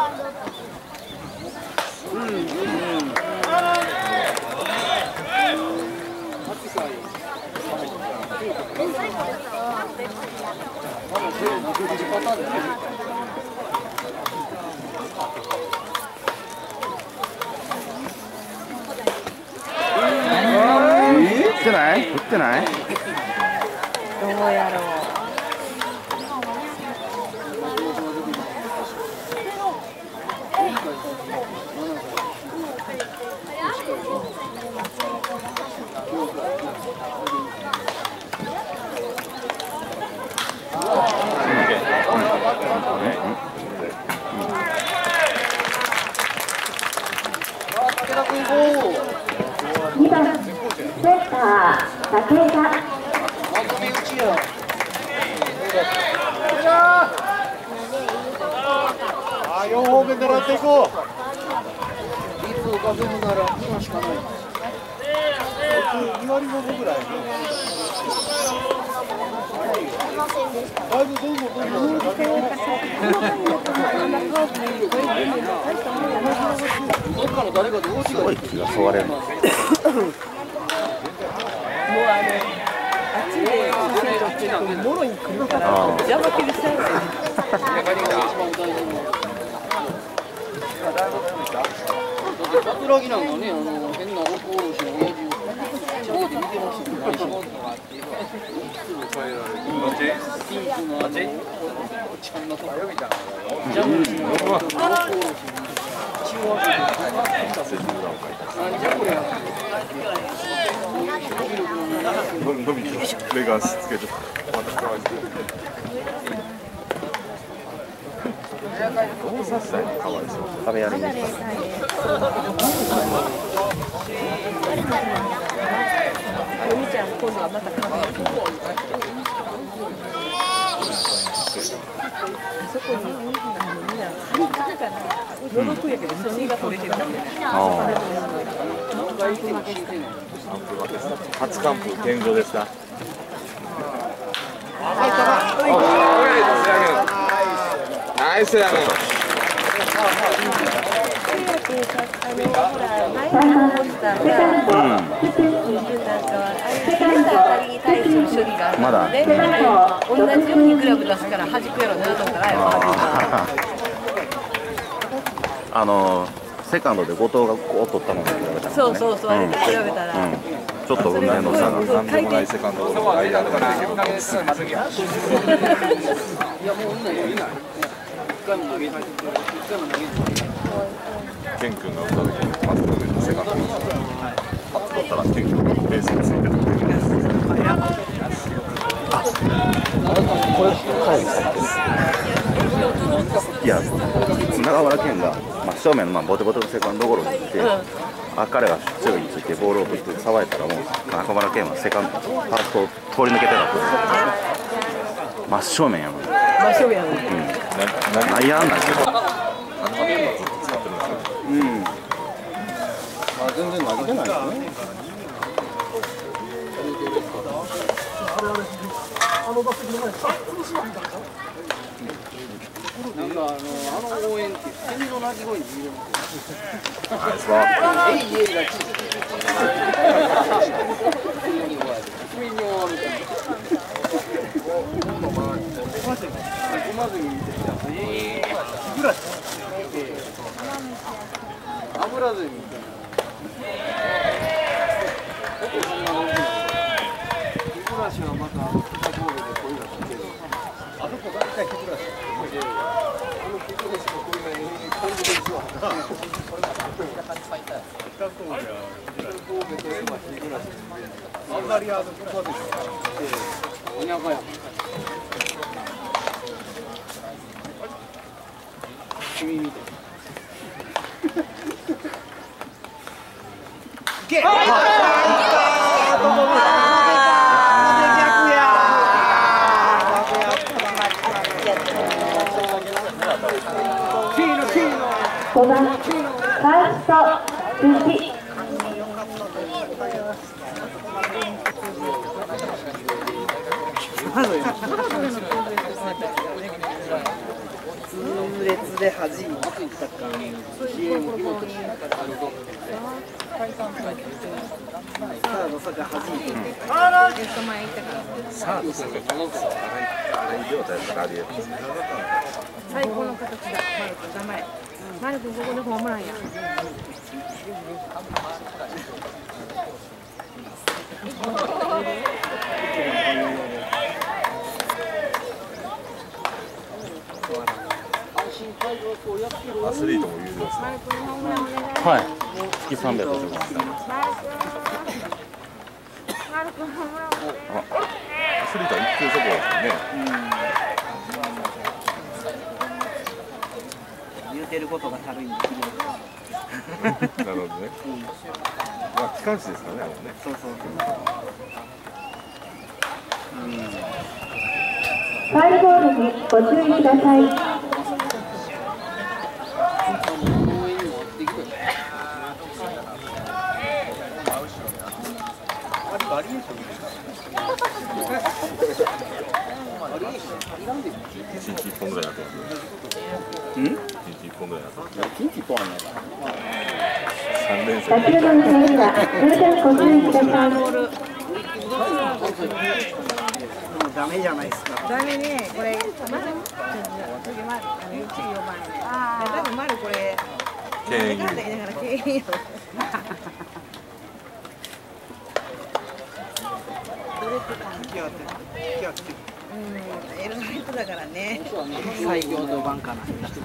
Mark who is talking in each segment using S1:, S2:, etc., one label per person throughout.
S1: ってない？売ってない？ど
S2: うやろう。
S3: 2番センター武田。
S4: 4方面狙っていこう。いつ浮かせるなら今しかない。2割5分ぐらい。だいぶどんどんどんどん。どっかの誰かで大違い。
S1: すごい気がそわれる。
S2: もうあっちでもろに来るから邪魔気にしちゃうよね。
S4: 桜木なんかね、変なおこおろしの親父をちょっと見てましたね。どっち？ピンクのちゃんなとこみたいな。ジャムシのおこおろしの血を当てて。なんじゃこれ。
S1: レガースつけて。大させたいのかわいそう。壁やるんですか。
S2: お兄ちゃん今度はまた壁。あそこにみんななんかな覗くやけど写真が撮れてるんだよね。
S1: 初完封天井ですか。ナイスラム。まだ
S2: 同じようにクラブ出すから弾くやろなと思ったら
S1: セカンドで後藤がこう取ったのに比べたら、
S2: そうそうそう、あれと比べたら、
S1: ちょっと運命の差が
S2: なんでもない
S1: セカンドゴロが間とかでできるんです。
S4: いやもう女よりない。一回も投げない。一回も投げない。
S1: ケン君が打った時にまず運命のセカンドゴロ。パッと取ったらケン君がベースについてた。これ彼に入ってる。いや、中村健が真正面のボテボテのセカンドゴロに行って、彼が強いについてボールを取ってさばいたらもう中村健はセカンド、ファーストを通り抜けてたと。真正面やもん。
S2: 真正面やもん。
S1: 内野安打ですよ。
S4: 全然投げてないですね。なんか応援ってセミの鳴き声に見えるんですよ。えいえいがち。君に終わるから。踏まずに見てきた。ぐらし。油ゼミみたいな。そんな大きな。日暮らしはまたゴールで声が聞ける。あそこ大体日暮らし。日暮らしの声が感じですわ。あんまりおにゃかや。君見て。いけ。
S3: 5番ファースト藤
S2: 痛烈で弾いたかサード坂弾いて
S1: サードする荒い状態だからありえる。
S5: 最高の形だ。マル君頑張れ。マル君ここでホームランや。
S1: アスリートも有料です。
S5: マル君ホームランお願い。
S1: はい。月350万。
S5: マル君ホームランお願い。
S1: アスリートは一級そこですよね。
S2: 言うてることが軽いんで
S1: なるほどね。まあ機関士ですからね、あれね。
S2: そうそう
S3: ファウルボールにご注意ください。
S1: 1日1本ぐらいやってます。
S2: うん？
S1: 1日1本ぐらいやってます。
S2: ピンチポンやな。
S1: 3連
S3: 打
S1: 戦。
S3: 球の運転は十分ご注意ください。
S2: ダメじゃないですか。
S5: ダメね、これ。マル。次マル。1、4番。多分マルこれ。
S1: 敬遠。
S5: だから敬遠よ。エルナイトだからね。
S2: 最強の番かな。今日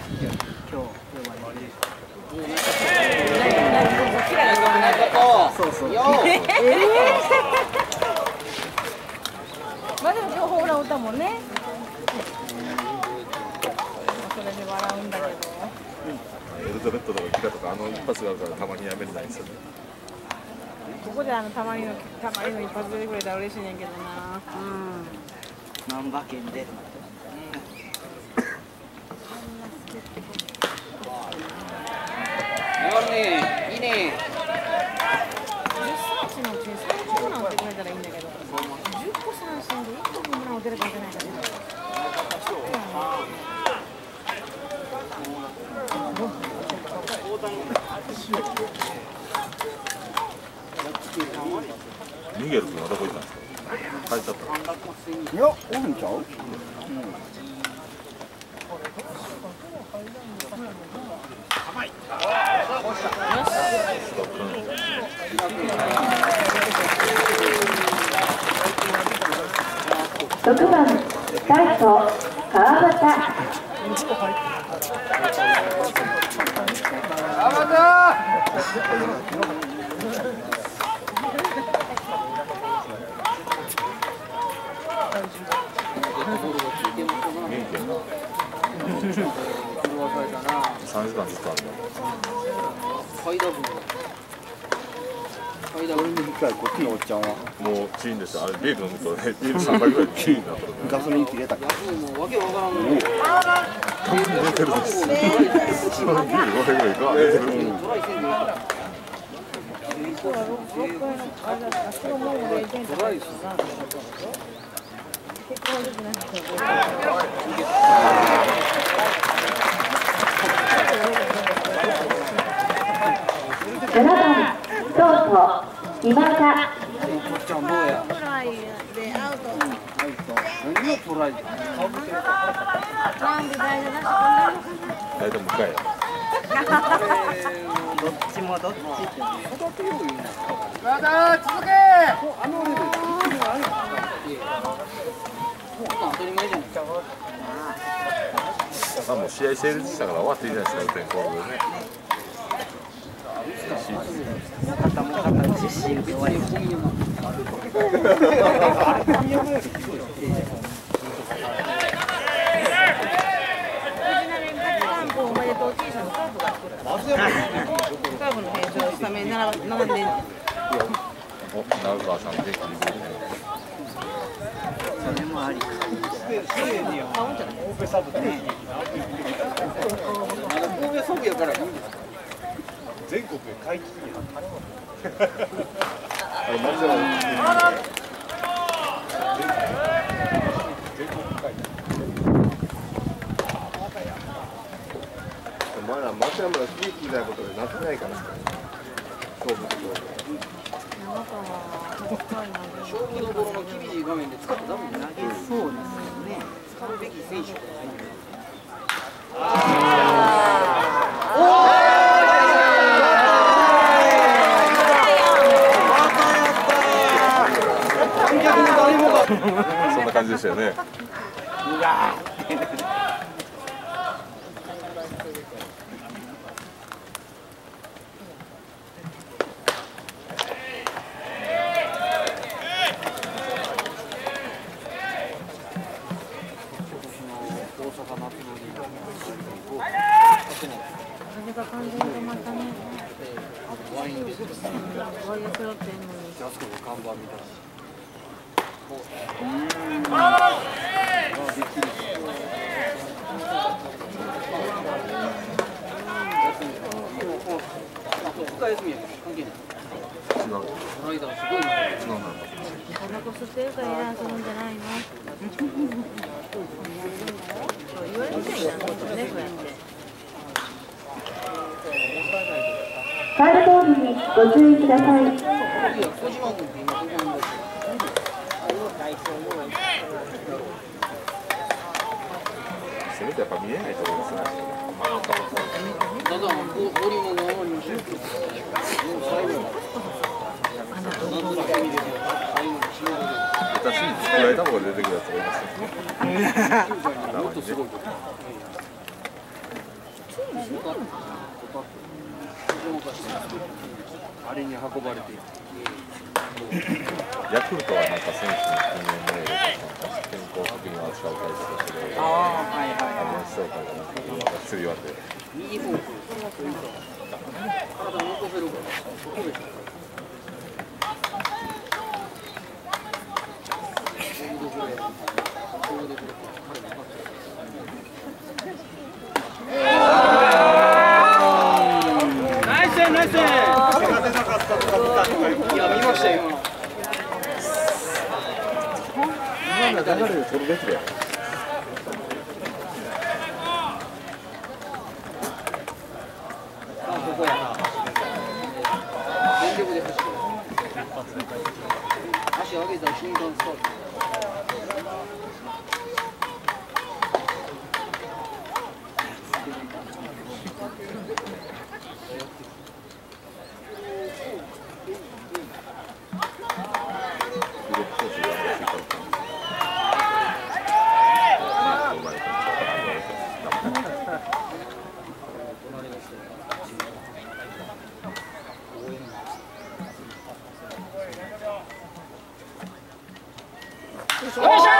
S2: そうそう。
S5: まあでも今日ホームラン打ったもんね。それで笑うんだけど。
S1: エルドレッドとかキラとかあの一発があるからたまにやめれないですよね。
S5: ここでたまにの一発出てくれたら嬉しいねんけどな。
S2: 難波県で。いいね。
S5: 10センチのうちに30ホームラン打ってくれたらいいんだけど、10個三振で1個ホームラン打てるか打てないかね。
S1: ミゲル君はどこ行ったんですか。帰っちゃった。
S2: いや、おるんちゃう？
S3: 6番ライト川端。
S1: 3時間ずっとあるの。
S2: 俺に控えこっちのおっちゃんは
S1: もうチーンですよ。あれビール飲むとね、ビール3杯ぐらいチーンになってる。
S2: ガソリン切れたから。
S1: 多分出てるです。ビール5杯ぐらいか。出てる。
S3: 7番ショート今田。
S2: こっちゃんどうや。
S5: フライでアウト。
S2: 何がトライじゃん。
S5: なんで大丈夫だし、
S1: 大体向かいや。
S2: どっちもどっちって。
S1: あ、もう試合成立したから終わっていいじゃないですか、天候でね。
S2: 肩も肩の実施で終わります。
S5: おめでとう T シャツのカープが作る。カープの編集をスタメン並んでんねん。
S1: お、長川さん元気に
S2: それもあり。
S5: 買うんじゃない？
S4: 神戸サブやからいいんですか。全国で解禁や。あれマジで。全国解禁。 はまだスリープみたいなことでなってないから。勝負のところで。
S6: 勝負どころの厳しい場面で使ったら多分投げそうですよね。使うべき選手がないんで。
S4: そんな感じでしたよね。
S6: うわワインです。ワイン背負ってんのに。ジャスコの看板みたいな。深休みやけど関係ない。
S4: 違う。
S6: この間はすごいな。
S4: 違うな。
S5: タバコ吸ってるからエラーするんじゃないの？言われていいなと思ってね、こうやって。
S3: ファウルボールにご注意ください。
S6: 小島君って今どこにいるんですか？
S4: せめてやっぱ見えないところですね。
S6: ただボリュームのままにしてる。最後。なんとなく見てる。最後に締める。
S4: 私に作られた方が出てくるやつがいますよ。
S6: もっとすごいこと。あれに運ばれていく。
S4: ヤクルトはなんか選手の訓練命令とか健康的に扱う会社として、紹介がなんか釣り割って。
S6: 右方向。体を残せるから。ナイスナイス。手が出なかったとかいや見ましたよ
S4: 今の流れで取るべきだよ。
S6: ここやな。全力で走る。足上げた瞬間スタート。よいしょ